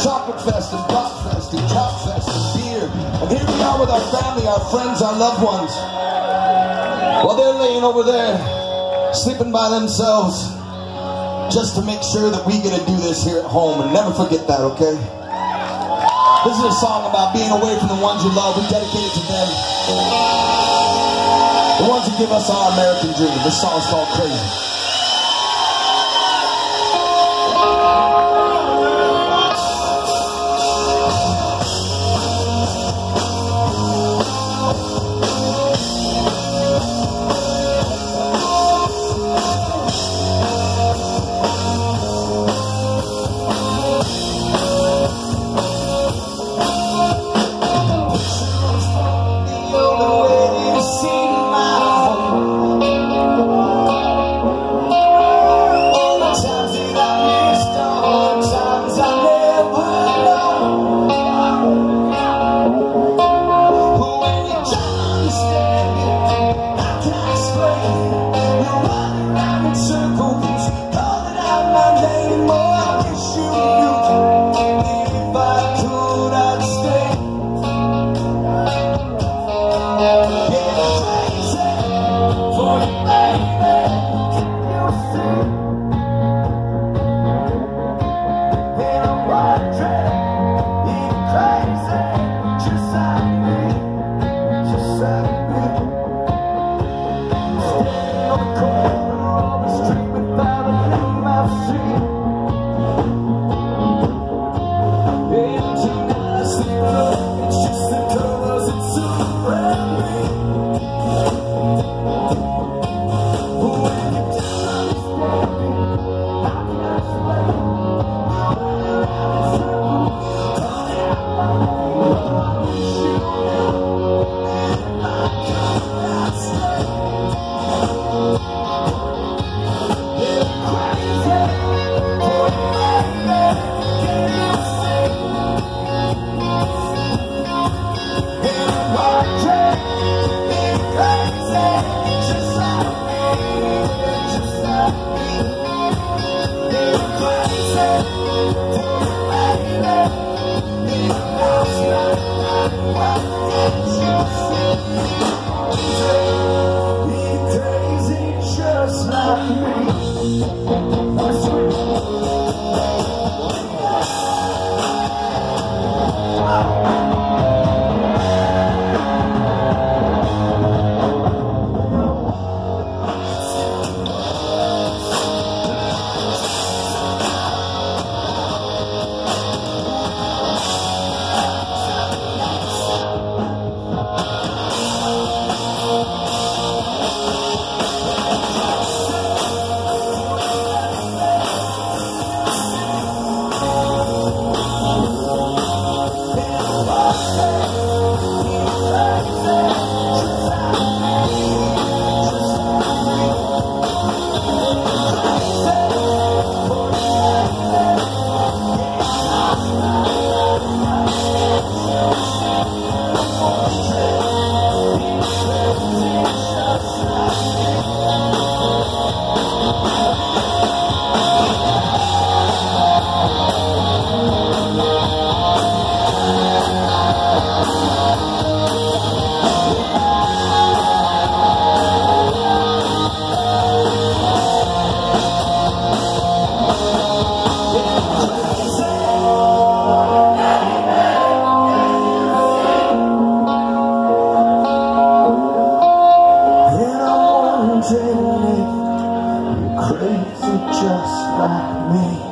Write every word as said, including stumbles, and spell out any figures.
Chocolate fest and pop fest and cow fest and beer. And here we are with our family, our friends, our loved ones. While they're laying over there, sleeping by themselves, just to make sure that we get to do this here at home. And never forget that, okay? This is a song about being away from the ones you love. We dedicate it to them. The ones who give us our American dream. This song's called Crazy. Crazy just like me.